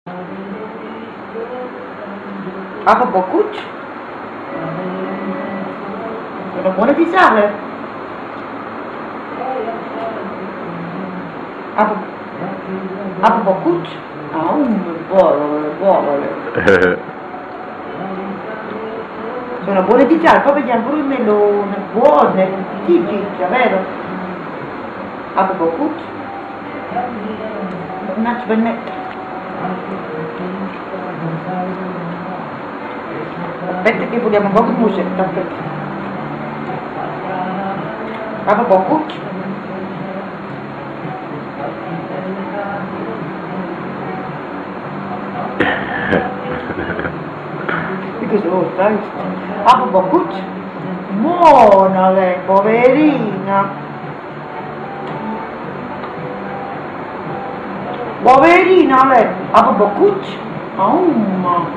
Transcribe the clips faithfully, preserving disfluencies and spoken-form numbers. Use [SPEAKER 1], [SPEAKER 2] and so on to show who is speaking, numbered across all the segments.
[SPEAKER 1] Apa bokut? Sono buone di sale. Apa, apa bokut? Ah, un buono, buono. Sono buone di sale, poi vediamo pure il melone, buone, tipiche, vero? Apa bokut? Non ci permette. Aspetta che vogliamo un po' di musetta, aspetta. Apa bokut? Di che sono stai? Apa bokut? Buona lei, poverina. Poverina lei, apa bokut? Oh,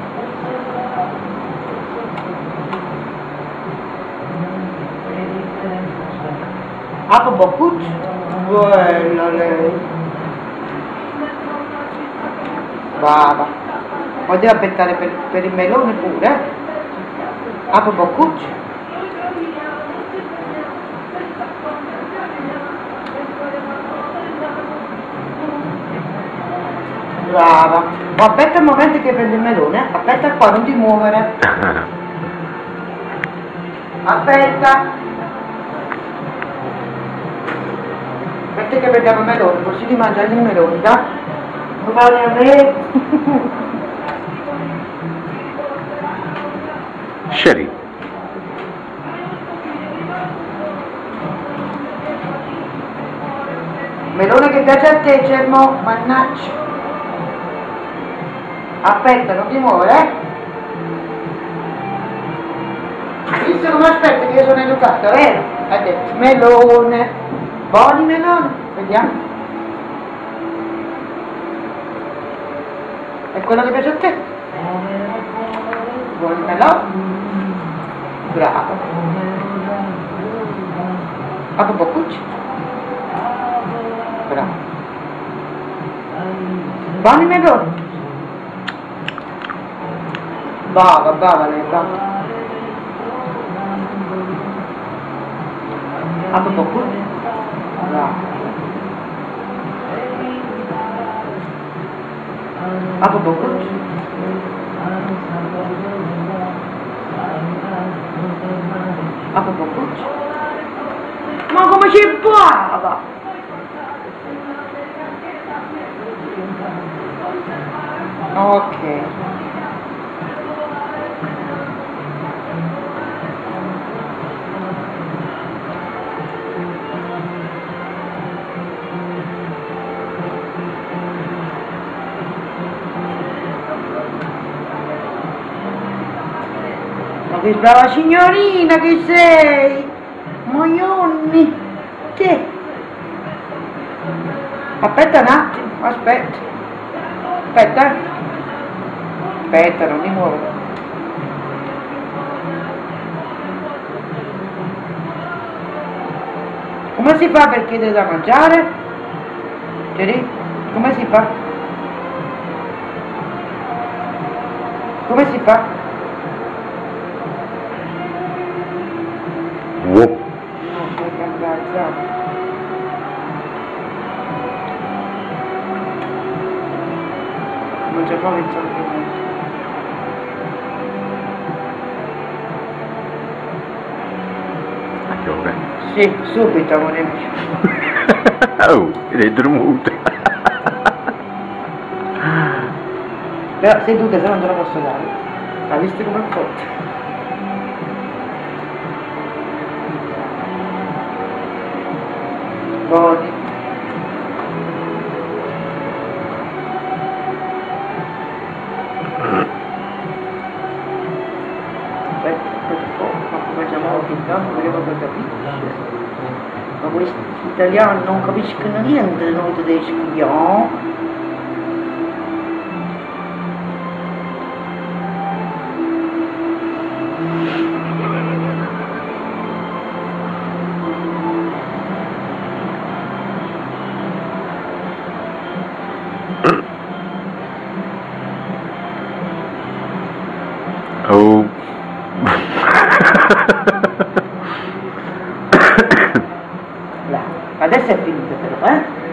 [SPEAKER 1] apa bokut? Bella lei. Brava. Poi devo aspettare per, per il melone pure, eh? Apa bokut? Brava. Ma aspetta un momento che prendo il melone, aspetta qua, non ti muovere. Aspetta. Aspetta che prendiamo il melone, così di mangiare il melone, da? Non vale a me.
[SPEAKER 2] Sherry.
[SPEAKER 1] Melone che piace a te, Germo, mannaggia. Aspetta, non ti muovere, eh? Visto come aspetta che io sono educata, vero? Ha detto melone. Buoni melone, vediamo. È quello che piace a te? Buoni melone. Bravo. Apa bokut? Bravo. Buoni meloni. Brava, brava lei, brava. Apa bokut? Brava. Apa bokut? Apa bokut? Ma come c'è brava? Ok. Ma che brava signorina che sei! Moglioni! Che? Aspetta un attimo, aspetta. Aspetta. Aspetta, non mi muovo. Come si fa per chiedere da mangiare? Geri? Come si fa? Come si fa?
[SPEAKER 2] Wow.
[SPEAKER 1] No, puoi cambiare, bravo. Non c'è proprio il sentimento.
[SPEAKER 2] A che ora?
[SPEAKER 1] Sì, subito, amore mio.
[SPEAKER 2] Oh, è dormuta.
[SPEAKER 1] Però seduta, se no non te la posso dare. Ma visto come è forte? Buoni. Aspetta, aspetta, ma come facciamo intanto vediamo se capisce. Ma questi italiani non capiscono niente, noi tedeschi, no?
[SPEAKER 2] Oh.
[SPEAKER 1] Là. Adesso è finito però, eh?